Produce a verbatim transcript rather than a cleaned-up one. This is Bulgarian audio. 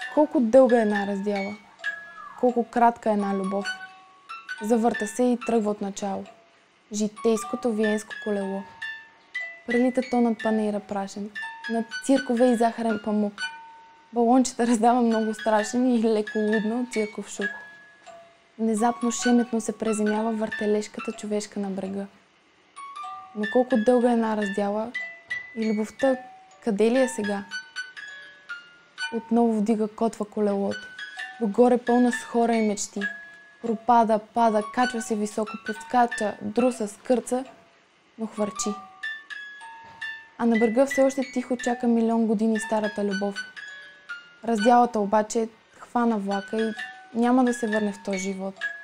Колко дълга е една раздяла, колко кратка е една любов. Завърта се и тръгва от начало. Житейското виенско колело. Прелита то над панаира прашен, над циркове и захарен памук. Балончета раздава много страшен и леко лудно цирков шут. Внезапно шеметно се преземява въртележката човешка на брега. Но колко дълга е една раздяла и любовта къде ли е сега? Отново вдига котва колелото. Догоре пълна с хора и мечти. Пропада, пада, качва се високо, подскача, друса, скърца, но хвърчи. А на брега все още тихо чака милион години старата любов. Раздялата обаче хвана влака и няма да се върне в този живот.